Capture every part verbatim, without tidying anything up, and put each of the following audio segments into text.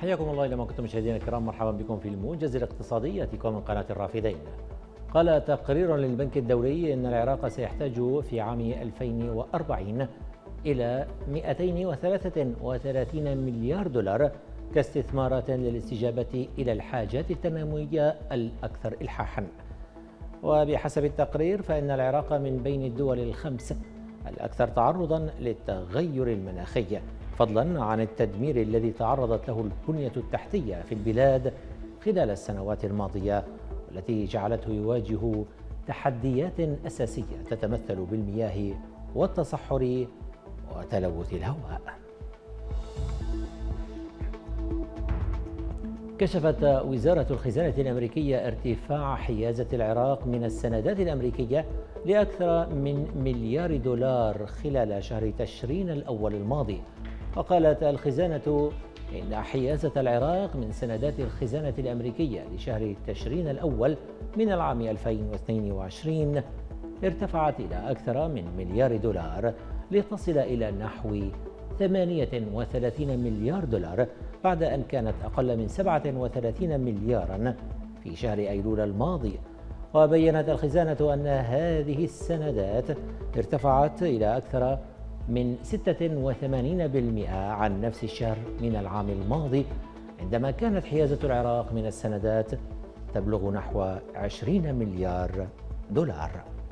حياكم الله إلى ما كنتم مشاهدينا الكرام، مرحبا بكم في الموجز الاقتصادي يأتيكم من قناة الرافدين. قال تقرير للبنك الدولي أن العراق سيحتاج في عام ألفين وأربعين إلى مئتين وثلاثة وثلاثين مليار دولار كاستثمارات للاستجابة إلى الحاجات التنموية الأكثر إلحاحا. وبحسب التقرير فإن العراق من بين الدول الخمس الأكثر تعرضا للتغير المناخي، فضلا عن التدمير الذي تعرضت له البنية التحتية في البلاد خلال السنوات الماضية، والتي جعلته يواجه تحديات أساسية تتمثل بالمياه والتصحر وتلوث الهواء. كشفت وزارة الخزانة الأمريكية ارتفاع حيازة العراق من السندات الأمريكية لأكثر من مليار دولار خلال شهر تشرين الأول الماضي. وقالت الخزانة إن حيازة العراق من سندات الخزانة الأمريكية لشهر تشرين الأول من العام ألفين واثنين وعشرين ارتفعت إلى أكثر من مليار دولار لتصل إلى نحو ثمانية وثلاثين مليار دولار، بعد أن كانت أقل من سبعة وثلاثين مليارا في شهر أيلول الماضي. وبيّنت الخزانة أن هذه السندات ارتفعت إلى أكثر من ستة وثمانين بالمئة عن نفس الشهر من العام الماضي، عندما كانت حيازة العراق من السندات تبلغ نحو عشرين مليار دولار.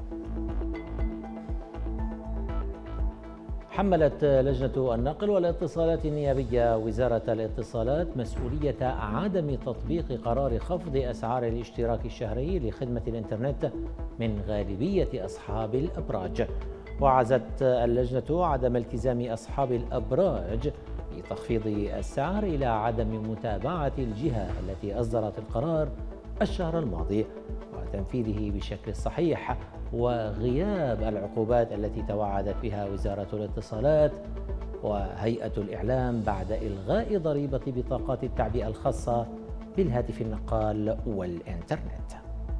حملت لجنة النقل والاتصالات النيابية وزارة الاتصالات مسؤولية عدم تطبيق قرار خفض أسعار الاشتراك الشهري لخدمة الإنترنت من غالبية أصحاب الأبراج. وعزت اللجنة عدم التزام أصحاب الأبراج بتخفيض السعر إلى عدم متابعة الجهة التي أصدرت القرار الشهر الماضي وتنفيذه بشكل صحيح، وغياب العقوبات التي توعدت بها وزارة الاتصالات وهيئة الإعلام بعد إلغاء ضريبة بطاقات التعبئة الخاصة بالهاتف النقال والإنترنت.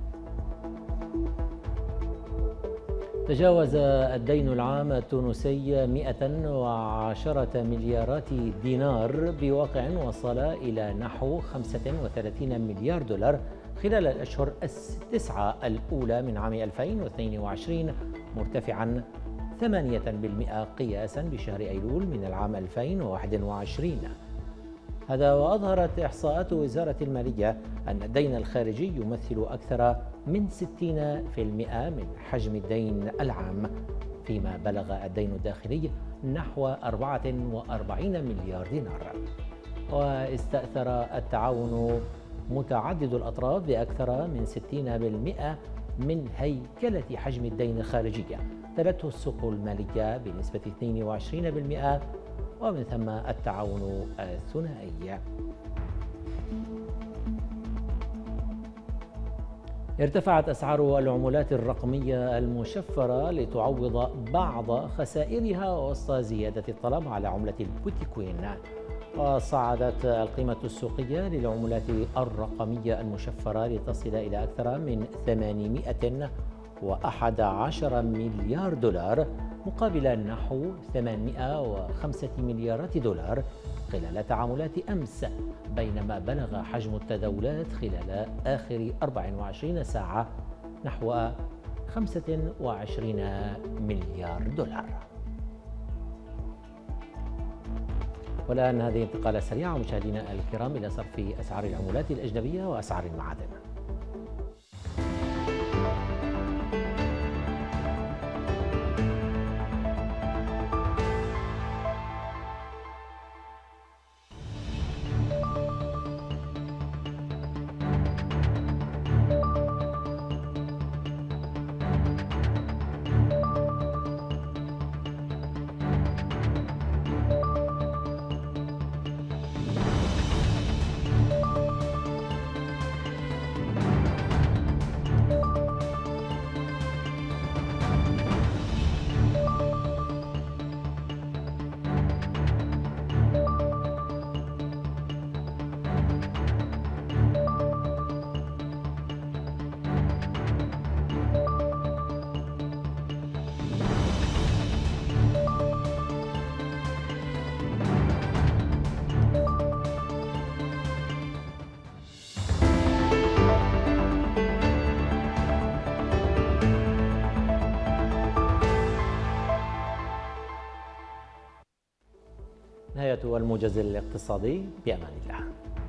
تجاوز الدين العام التونسي مئة وعشرة مليارات دينار بواقع وصل إلى نحو خمسة وثلاثين مليار دولار خلال الأشهر التسعة الأولى من عام ألفين واثنين وعشرين، مرتفعا ثمانية بالمئة قياسا بشهر أيلول من العام ألفين وواحد وعشرين. هذا وأظهرت إحصاءات وزارة المالية أن الدين الخارجي يمثل أكثر من ستين بالمئة من حجم الدين العام، فيما بلغ الدين الداخلي نحو أربعة وأربعين مليار دينار. واستأثر التعاون متعدد الأطراف بأكثر من ستين بالمئة من هيكلة حجم الدين الخارجي، تلته السوق المالية بنسبة اثنين وعشرين بالمئة، ومن ثم التعاون الثنائي. ارتفعت أسعار العملات الرقمية المشفرة لتعوض بعض خسائرها وسط زيادة الطلب على عملة البيتكوين. وصعدت القيمة السوقية للعملات الرقمية المشفرة لتصل إلى أكثر من ثمانمئة وأحد عشر مليار دولار مقابل نحو ثمانمئة وخمسة مليارات دولار خلال تعاملات أمس، بينما بلغ حجم التداولات خلال آخر أربع وعشرين ساعة نحو خمسة وعشرين مليار دولار. والآن هذه انتقالة سريعة مشاهدينا الكرام إلى صرف أسعار العملات الأجنبية وأسعار المعادن. نهاية الموجز الاقتصادي، بأمان الله.